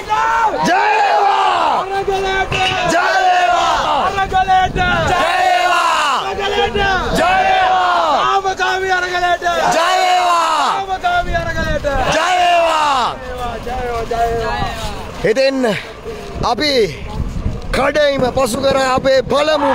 ඉතින් අපි කඩයිම පසු කරා අපේ පළමු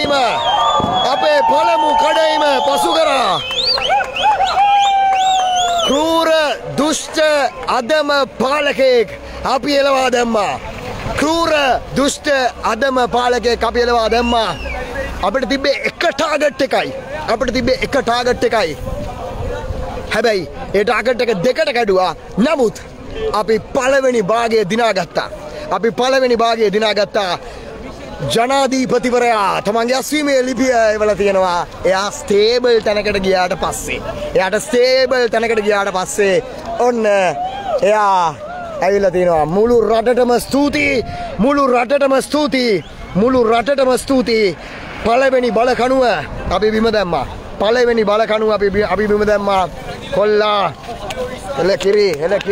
කඩයිම පසු කරා ක්‍රූර දුෂ්ට අදම පාලකෙක් අපි එලවා දැම්මා. ක්‍රූර දුෂ්ට අදම පාලකෙක් අපි එලවා දැම්මා. අපිට තිබ්බේ එක ටාගට් එකයි. හැබැයි ඒ ටාගට් එක දෙකට කැඩුවා. නමුත් අපි පළවෙනි භාගය දිනාගත්තා. ජනාධිපතිවරයා තමන්ගේ අස්වීමේ ලිපිය එවලා තියෙනවා. එයා ස්ටේබල් තැනකට ගියාට පස්සේ ඔන්න එයා ඇවිල්ලා තිනවා. මුළු රටටම ස්තුතියි. පළවෙනි බලකණුව අපි බිම දැම්මා. කොල්ලා එල කිරි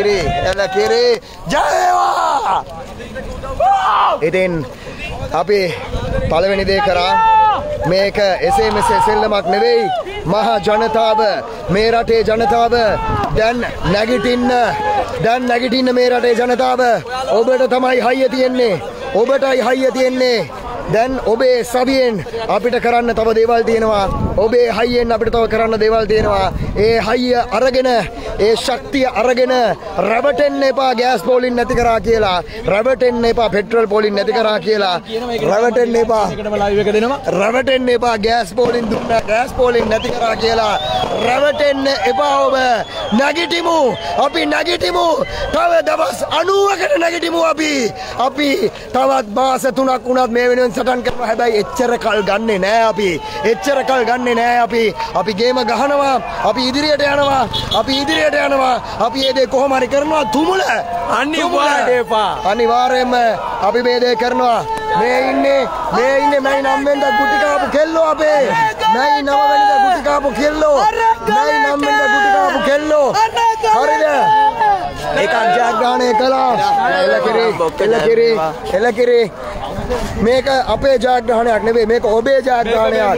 ජයවා. ඉතින් අපි පළවෙනි දේ කරා. මේක එසේ මෙසේ සෙල්ලමක් නෙවෙයි. මහා ජනතාව, මේ රටේ ජනතාව දැන් නැගිටින්න මේ රටේ ජනතාව. ඔබට තමයි හයිය තියෙන්නේ. දැන් ඔබේ සවියෙන් අපිට කරන්න තව දේවල් තියෙනවා. ඔබේ හයියෙන් අපිට තව කරන්න දේවල් තියෙනවා. ඒ හයිය අරගෙන, ඒ ශක්තිය අරගෙන රැවටෙන්න එපා ගෑස් පෝලින් නැති කරා කියලා. රැවටෙන්න එපා පෙට්‍රල් පෝලින් නැති කරා කියලා. රැවටෙන්න එපා ගෑස් පෝලින් දුන්නා ගෑස් පෝලින් නැති කරා කියලා. රැවටෙන්න එපා ඔබ. අපි නැගිටිමු. තව දවස් 90කට නැගිටිමු අපි. තවත් මාස 3ක් වුණත් මේ වෙනුවෙන් සටන් කරනවා. හැබැයි එච්චර කල් ගන්නෙ නෑ අපි. අපි ගේම ගහනවා. අපි ඉදිරියට යනවා. අපි මේ දේ කොහොම හරි කරනවා. තුමුල අනිවාර්යයෙන්ම අපි මේ දේ කරනවා. මේ ඉන්නේ මයි 9 වෙනිදා ගුටි කාපු කෙල්ලෝ අපේ. මයි 9 වෙනිදා ගුටි කාපු කෙල්ලෝ. හරිද? එකක් ජයග්‍රහණය කළා. එලකිරි. මේක අපේ ජයග්‍රහණයක් නෙවෙයි. මේක ඔබේ ජයග්‍රහණයක්.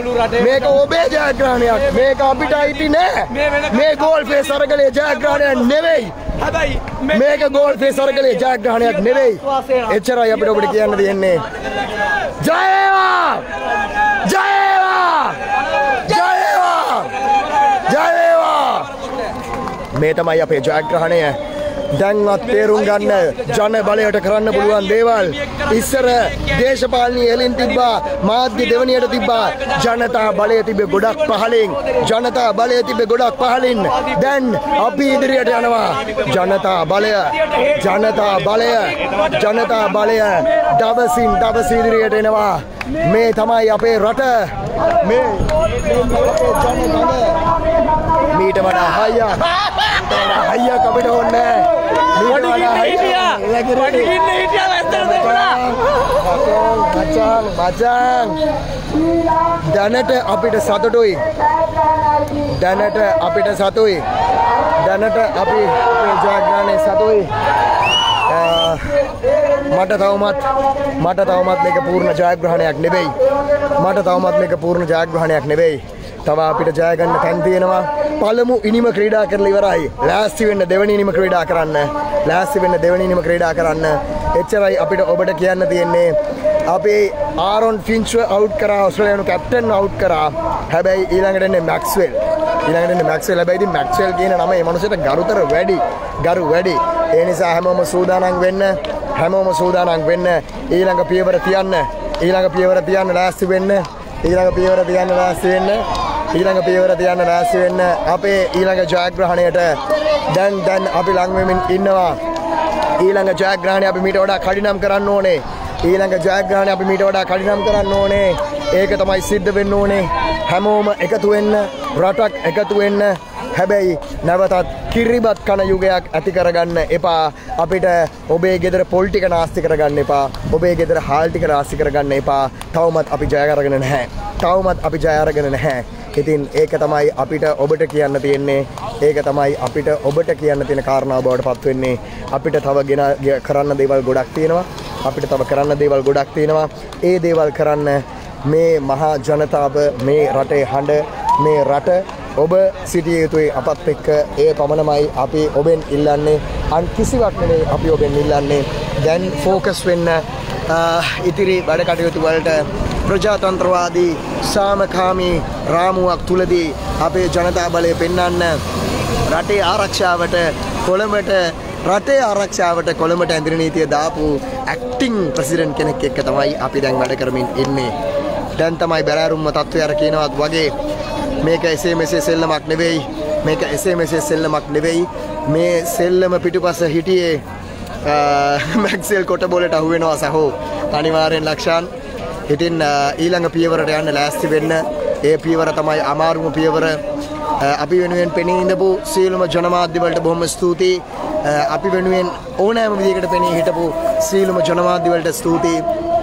මේක අපිට අයිති නෑ. මේ ගෝල් ෆේස් අරගලේ ජයග්‍රහණයක් නෙවෙයි. මේක ගෝල් ෆේස් අරගලේ ජයග්‍රහණයක් නෙවෙයි. එච්චරයි අපිට ඔබට කියන්න තියෙන්නේ. ජයේවා. මේ තමයි අපේ ජයග්‍රහණය. දැන්වත් තේරුම් ගන්න ජන බලයට කරන්න පුළුවන් දේවල්. ඉස්සර දේශපාලනීය එලින් තිබ්බා, මාධ්‍ය දෙවණියට තිබ්බා. ජනතා බලය තිබ්බේ ගොඩක් පහලින්. දැන් අපි ඉදිරියට යනවා. ජනතා බලය දවසින් දවස ඉදිරියට එනවා. මේ තමයි අපේ රට. මේ ජනගණ මීට වඩා හයියක් අපිට ඕනේ. මචං දැනට අපිට සතුටුයි. දැනට අපි ජයග්‍රහණය සතුටුයි. මට තවමත් මේක පූර්ණ ජයග්‍රහණයක් නෙවෙයි. තව අපිට ජය ගන්න තැන් තියෙනවා. පළමු ඉනිම ක්‍රීඩා කරලා ඉවරයි. ලෑස්ති වෙන්න දෙවෙනි ඉනිම ක්‍රීඩා කරන්න. එච්චරයි අපිට ඔබට කියන්න තියෙන්නේ. අපි ආරොන් ෆින්ච්ව අවුට් කරා. ඔස්ට්‍රේලියානු කැප්ටන් අවුට් කරා. හැබැයි ඊළඟට එන්නේ මැක්ස්වෙල්. හැබැයි ඉතින් මැක්ස්වෙල් කියන නම මේ මනුස්සයට ගරු වැඩි. ඒ නිසා හැමෝම සූදානම් වෙන්න. ඊළඟ පියවර තියන්න ලෑස්ති වෙන්න. අපේ ඊළඟ ජයග්‍රහණයට දැන් අපි ලං වෙමින් ඉන්නවා. ඊළඟ ජයග්‍රහණය අපි මීට වඩා කඩිනම් කරන්න ඕනේ. ඒක තමයි සිද්ධ වෙන්න ඕනේ. හැමෝම එකතු වෙන්න, රටක් එකතු වෙන්න. හැබැයි නැවතත් කිරිබත් කන යුගයක් ඇති කරගන්න එපා. අපිට ඔබේ ගෙදර පොල් ටික නාස්ති කරගන්න එපා. ඔබේ ගෙදර හාල් ටික නාස්ති කරගන්න එපා. තවමත් අපි ජය අරගෙන නැහැ. ඉතින් ඒක තමයි අපිට ඔබට කියන්න තියෙන්නේ. ඒක තමයි අපිට ඔබට කියන්න තියෙන කාරණාව බවට පත් වෙන්නේ. අපිට තව කරන්න දේවල් ගොඩක් තියෙනවා. අපිට තව කරන්න දේවල් ගොඩක් තියෙනවා. ඒ දේවල් කරන්න මේ මහා ජනතාව මේ රටේ හඬ මේ රට ඔබ සිටිය යුතුයි අපත් එක්ක. ඒ පමණමයි අපි ඔබෙන් ඉල්ලන්නේ. අන් කිසිවක් නෙවෙයි අපි ඔබෙන් ඉල්ලන්නේ. දැන් ફોකස් වෙන්න ඉතිරි වැඩ කටයුතු වලට. ප්‍රජාතන්ත්‍රවාදී සාමකාමී රාමුවක් තුලදී අපේ ජනතා බලය පෙන්වන්න රටේ ආරක්ෂාවට කොළඹට රටේ ආරක්ෂාවට කොළඹට ඇඳිරි නීතිය දාපු ඇක්ටිං ප්‍රෙසිඩන්ට් කෙනෙක් එක්ක තමයි අපි දැන් වැඩ කරමින් ඉන්නේ. දැන් තමයි බැරෑරුම්ම තත්ත්වය අර කියනවත් වගේ මේක එසේ මෙසේ සෙල්ලමක් නෙවෙයි. මේක එසේ මෙසේ සෙල්ලමක් නෙවෙයි. මේ සෙල්ලම පිටුපස හිටියේ මැක්සෙල් කොටබෝලට අහු වෙනවා සහෝ. අනිවාර්යෙන් ලක්ෂාන්. ඉතින් ඊළඟ පියවරට යන්න ලෑස්ති වෙන්න. ඒ පියවර තමයි අමාරුම පියවර. අපි වෙනුවෙන් පෙනී ඉඳපු සියලුම ජනමාධ්‍ය වලට බොහොම ස්තුතියි. අපි වෙනුවෙන් ඕනෑම විදිහකට පෙනී හිටපු සියලුම ජනමාධ්‍ය වලට ස්තුතියි.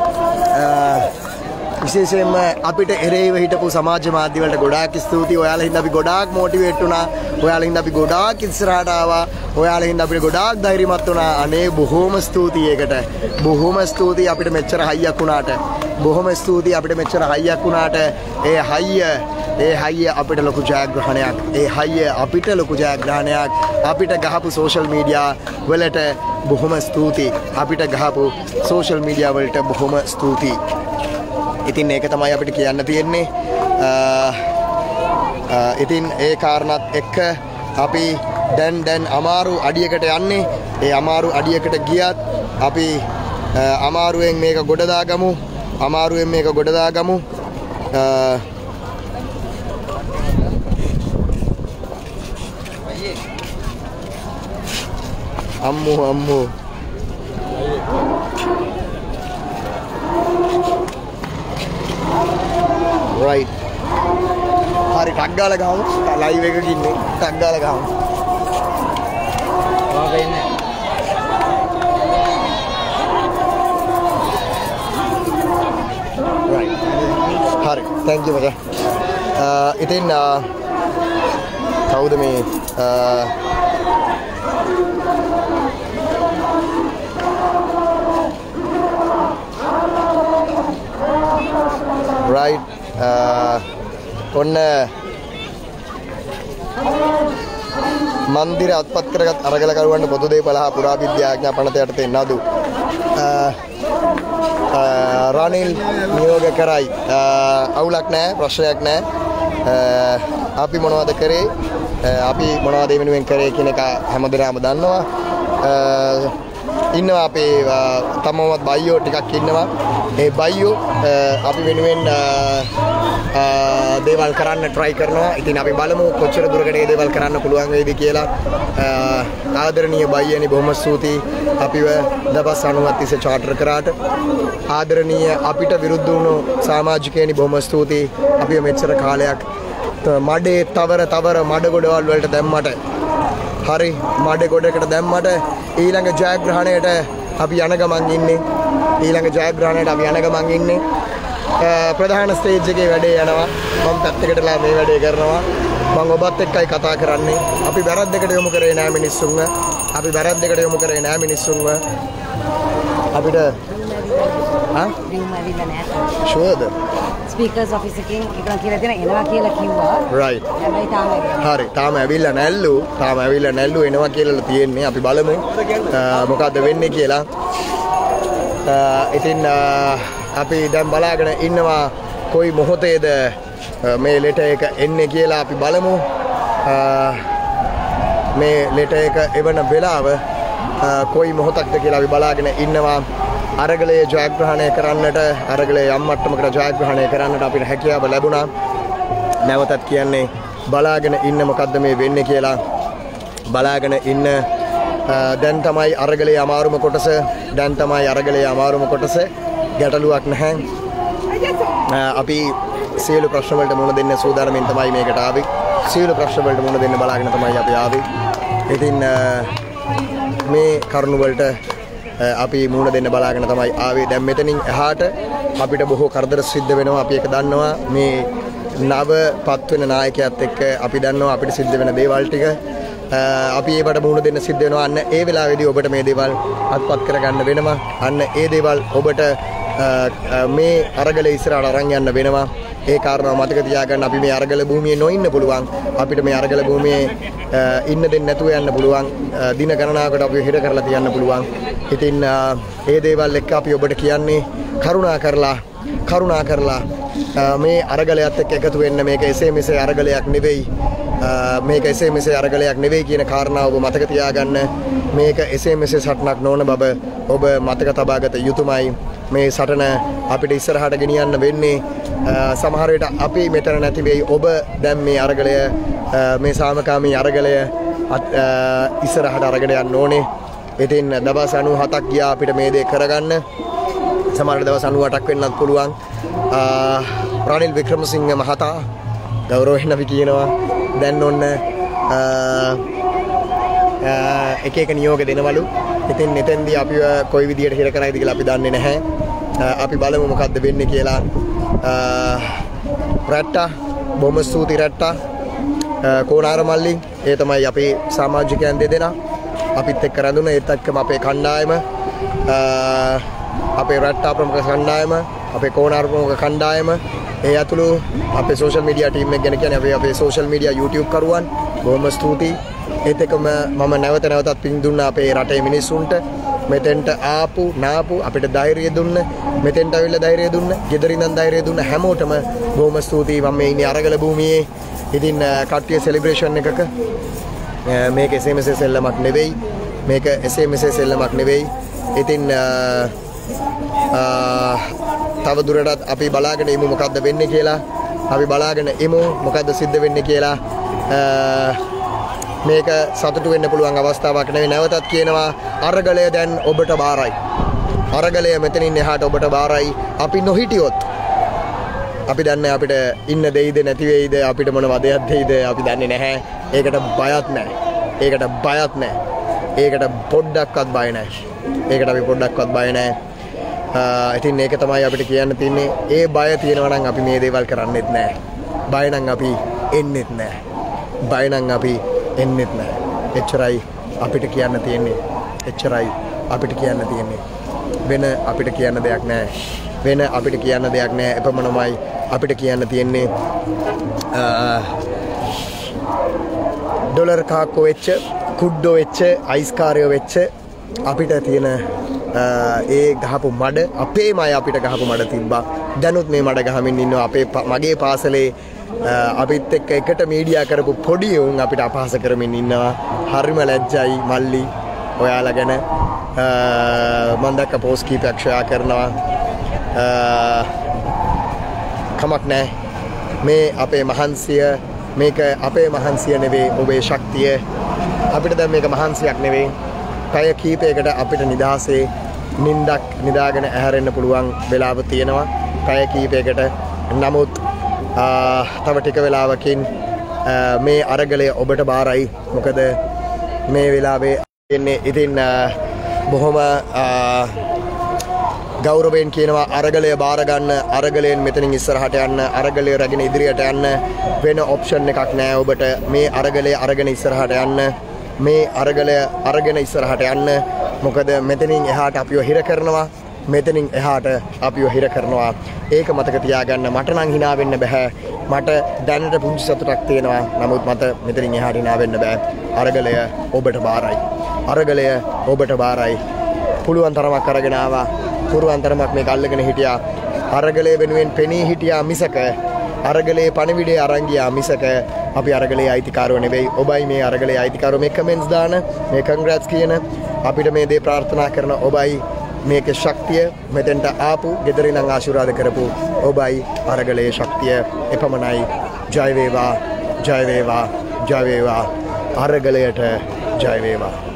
විශේෂයෙන්ම අපිට එරෙහිව හිටපු සමාජ මාධ්‍ය වලට ගොඩාක් ස්තුතියි. ඔයාලා හින්දා අපි ගොඩාක් මොටිවේට් වුණා. ඔයාලා හින්දා අපි ගොඩාක් ඉස්සරහට ආවා. ඔයාලා හින්දා අපිට ගොඩාක් ධෛර්යමත් වුණා. අනේ බොහොම ස්තුතියි ඒකට. බොහොම ස්තුතියි අපිට මෙච්චර හයියක් වුණාට. බොහොම ස්තුතියි අපිට මෙච්චර හයියක් වුණාට. ඒ හයිය අපිට ලොකු ජයග්‍රහණයක්. ඒ හයිය අපිට ලොකු ජයග්‍රහණයක්. අපිට ගහපු සෝෂල් මීඩියා වලට බොහොම ස්තුතියි. අපිට ගහපු සෝෂල් මීඩියා වලට බොහොම ස්තුතියි. ඉතින් ඒක තමයි අපිට කියන්න තියෙන්නේ. ඉතින් ඒ කාරණාත් එක්ක අපි දැන් අමාරු අඩියකට යන්නේ. ඒ අමාරු අඩියකට ගියත් අපි අමාරුවෙන් මේක ගොඩ දාගමු. අමාරුවෙන් මේක ගොඩ දාගමු. අම්මෝ right. හරි ටක් ගාලා ගහමු. ලයිව් එකක ඉන්නේ. ටක් ගාලා ගහමු. වෙන්නේ. right. හරි. thank you මචං. ඉතින් කවුද මේ right. ඔන්න මන්දිර අත්පත් කරගත් අරගලකරුවන්ට පොදු දේපල හා පුරාවිද්‍යාඥ පනත යටතේ නඩු රනිල් නියෝග කරයි. අවුලක් නැහැ, ප්‍රශ්නයක් නැහැ. අපි මොනවද කරේ? අපි මොනවද වෙනුවෙන් කරේ කියන එක හැමදෙනාම දන්නවා. ඉන්නවා අපේ තමවත් බයියෝ ටිකක් ඉන්නවා. ඒ බයියෝ අපි වෙනුවෙන් දේවල් කරන්න try කරනවා. ඉතින් අපි බලමු කොච්චර දුරකට මේ දේවල් කරන්න පුළුවන් වේද කියලා. ආදරණීය බයියනි බොහොම ස්තුතියි. අපිව දවස් 90ක් තිස්සේ චාටර් කරාට. ආදරණීය අපිට විරුද්ධ වුණු සමාජිකයනි බොහොම ස්තුතියි. අපිව මෙච්චර කාලයක් මඩේ තවර මඩ ගොඩවල් වලට දැම්මට. හරි මඩ ගොඩකට දැම්මට ඊළඟ ජයග්‍රහණයට අපි යන ගමන් ඉන්නේ. ඊළඟ ජයග්‍රහණයට අපි යන ගමන් ඉන්නේ. ප්‍රධාන ස්ටේජ් එකේ වැඩේ යනවා. මම පැත්තකටලා මේ වැඩේ කරනවා. මම ඔබත් එක්කයි කතා කරන්නේ. අපි වැරද්දකට යොමු කරේ නෑ මිනිස්සුන්ව. අපිට ෂුවර්ද? ස්පීකර්ස් ඔෆිස් එකෙන් එකක් කියලා දෙන එනවා කියලා කිව්වා. right. හැබැයි තාම හරි. තාම ඇවිල්ලා නැල්ලු. එනවා කියලා තියෙන්නේ. අපි බලමු මොකද්ද වෙන්නේ කියලා. ඉතින් අපි දැන් බලාගෙන ඉන්නවා කොයි මොහොතේද මේ ලෙටර් එක එන්නේ කියලා අපි බලමු. මේ ලෙටර් එක එවන වෙලාව කොයි මොහොතක්ද කියලා අපි බලාගෙන ඉන්නවා. අරගලයේ ජයග්‍රහණය කරන්නට අරගලයේ යම් මට්ටමකට ජයග්‍රහණය කරන්නට අපිට හැකියාව ලැබුණා. නැවතත් කියන්නේ බලාගෙන ඉන්න මොකද්ද මේ වෙන්නේ කියලා. බලාගෙන ඉන්න. දැන් තමයි අරගලයේ අමාරුම කොටස. ගැටලුවක් නැහැ. අපි සියලු ප්‍රශ්න වලට මුහුණ දෙන්න සූදානම්ෙන් තමයි මේකට ආවේ. සියලු ප්‍රශ්න වලට මුහුණ දෙන්න බලාගෙන තමයි අපි ආවේ. ඉතින් මේ කරුණු වලට අපි මුහුණ දෙන්න බලාගෙන තමයි ආවේ. දැන් මෙතනින් එහාට අපිට බොහෝ කරදර සිද්ධ වෙනවා. අපි ඒක දන්නවා. මේ නව පත්වෙන නායකයාත් එක්ක අපි දන්නවා අපිට සිද්ධ වෙන දේවල් ටික අපි ඒකට මුහුණ දෙන්න සිද්ධ වෙනවා. අන්න ඒ වෙලාවේදී ඔබට මේ දේවල් අත්පත් කරගන්න වෙනවා. අන්න ඒ දේවල් ඔබට මේ අරගල ඉස්සරහට අරන් යන්න වෙනවා. ඒ කාරණාව මතක තියාගන්න. අපි මේ අරගල භූමියේ නොඉන්න පුළුවන්. අපිට මේ අරගල භූමියේ ඉන්න දෙන්න නැතුව යන්න පුළුවන්. දින ගණනාවකට අපි හිර කරලා තියන්න පුළුවන්. ඉතින් ඒ දේවල් එක්ක අපි ඔබට කියන්නේ කරුණා කරලා මේ අරගලයත් එක්ක එකතු වෙන්න. මේක එසේ මෙසේ අරගලයක් නෙවෙයි. මේක එසේ මෙසේ අරගලයක් නෙවෙයි කියන කාරණාව ඔබ මතක තියාගන්න. මේක එසේ මෙසේ සටනක් නොවන බව ඔබ මතක තබාගත යුතුමයි. මේ සටන අපිට ඉස්සරහට ගෙනියන්න වෙන්නේ සමහර විට අපි මෙතන නැති වෙයි. ඔබ දැන් මේ අරගලය මේ සාමකාමී අරගලය ඉස්සරහට අරගෙන යන්න ඕනේ. ඉතින් දවස් 97ක් ගියා අපිට මේ දේ කරගන්න. සමහර දවස් 98ක් වෙන්නත් පුළුවන්. රනිල් වික්‍රමසිංහ මහතා ගෞරවයෙන් අපි කියනවා දැන් ඔන්න එක එක නියෝග දෙනවලු. ඉතින් එතෙන්දී අපි කොයි විදියට හිර කරයිද කියලා අපි දන්නේ නැහැ. අපි බලමු මොකද්ද වෙන්නේ කියලා. රැට්ටා බොහොම ස්තුතියි රැට්ටා. කෝනාර මල්ලි ඒ තමයි අපේ සමාජිකයන් දෙදෙනා අපිත් එක්ක රැඳුන. ඒත් එක්කම අපේ කණ්ඩායම අපේ රැට්ටා ප්‍රමුඛ කණ්ඩායම අපේ කෝනාර ප්‍රමුඛ කණ්ඩායම ඒ ඇතුළු අපේ සෝෂල් මීඩියා ටීම් එක ගැන කියන්නේ අපේ සෝෂල් මීඩියා YouTube කරුවන් බොහොම ස්තුතියි. ඒත් එක්කම මම නැවතත් පින් දුන්නා අපේ රටේ මිනිස්සුන්ට. මෙතෙන්ට ආපු අපිට ධෛර්යය දුන්න, මෙතෙන්ට අවිල්ල ධෛර්යය දුන්න, ගෙදර ඉඳන් ධෛර්යය දුන්න හැමෝටම බොහොම ස්තුතියි. මම මේ ඉන්නේ අරගල භූමියේ. ඉතින් කට්ටිය සෙලිබ්‍රේෂන් එකක මේක එසේ මෙසේ සෙල්ලමක් නෙවෙයි. මේක එසේ මෙසේ සෙල්ලමක් නෙවෙයි. ඉතින් තව දුරටත් අපි බලාගෙන ඉමු මොකද්ද වෙන්නේ කියලා. අපි බලාගෙන ඉමු මොකද්ද සිද්ධ වෙන්නේ කියලා. මේක සතුටු වෙන්න පුළුවන් අවස්ථාවක් නෙවෙයි. නැවතත් කියනවා අරගලය දැන් ඔබට බාරයි. අරගලය මෙතනින් එහාට ඔබට බාරයි. අපි නොහිටියොත් අපි දන්නේ අපිට ඉන්න දෙයිද නැති වෙයිද, අපිට මොන වදයක් දෙයිද අපි දන්නේ නැහැ. ඒකට බයත් නැහැ. ඒකට පොඩ්ඩක්වත් බය නැහැ. ඒකට අපි පොඩ්ඩක්වත් බය නැහැ. ඉතින් ඒක තමයි අපිට කියන්න තියෙන්නේ. ඒ බය තියෙනවා නම් අපි මේ දේවල් කරන්නෙත් නැහැ. බය නම් අපි එන්නෙත් නැහැ. එච්චරයි අපිට කියන්න තියෙන්නේ. වෙන අපිට කියන්න දෙයක් නැහැ. එපමණමයි අපිට කියන්න තියෙන්නේ. ඩොලර් කාක්කෝ වෙච්ච, කුඩ්ඩෝ වෙච්ච, අයිස්කාරයෝ වෙච්ච අපිට තියෙන ඒ ගහපු මඩ අපේම අය අපිට ගහපු මඩ තිබ්බා. දැනුත් මේ මඩ ගහමින් ඉන්නවා. මගේ පාසලේ අපිත් එක්ක එකට මීඩියා කරපු පොඩි උන් අපිට අපහාස කරමින් ඉන්නවා. හරිම ලැජ්ජයි මල්ලි ඔයාලා ගැන. මම දැක්ක පෝස්ට් කීපයක් ෂෙයා කරනවා. කමක් නැහැ. මේ අපේ මහන්සිය, මේක අපේ මහන්සිය නෙවෙයි, ඔබේ ශක්තිය. අපිට දැන් මේක මහන්සියක් නෙවෙයි. පැය කීපයකට අපිට නිදහසේ නිින්දක් නිදාගෙන ඇහැරෙන්න පුළුවන් වෙලාව තියෙනවා. පැය කීපයකට. නමුත් තව ටික වෙලාවකින් මේ අරගලය ඔබට බාරයි. මොකද මේ වෙලාවේ ඉන්නේ. ඉතින් බොහොම ගෞරවයෙන් කියනවා අරගලය බාර ගන්න. අරගලයෙන් මෙතනින් ඉස්සරහට යන්න. අරගලය රැගෙන ඉදිරියට යන්න. වෙන ඔප්ෂන් එකක් නැහැ ඔබට. මේ අරගලය අරගෙන ඉස්සරහට යන්න. මේ අරගලය අරගෙන ඉස්සරහට යන්න. මොකද මෙතනින් එහාට අපිව හිර කරනවා. ඒක මතක තියාගන්න. මට නම් hina වෙන්න බෑ. මට දැනට පුංචි සතුටක් තියෙනවා. නමුත් මට මෙතනින් එහාට hina වෙන්න බෑ. අරගලය ඔබට බාරයි. පුළුවන් තරමක් අරගෙන ආවා. පුළුවන් තරමක් මේක අල්ලගෙන හිටියා. අරගලය වෙනුවෙන් පෙනී හිටියා මිසක අරගලේ පණිවිඩය අරන් ගියා මිසක අපි අරගලේ අයිතිකාරව නෙවෙයි. ඔබයි මේ අරගලේ අයිතිකාරව. මේ කමෙන්ට්ස් දාන, මේ කන්ග්‍රැට්ස් කියන, අපිට මේ දේ ප්‍රාර්ථනා කරන ඔබයි, මේකේ ශක්තිය මෙතෙන්ට ආපු, ගෙදර ඉඳන් ආශිර්වාද කරපු ඔබයි, අරගලේ ශක්තිය එපමණයි. ජය වේවා. අරගලයට ජය වේවා.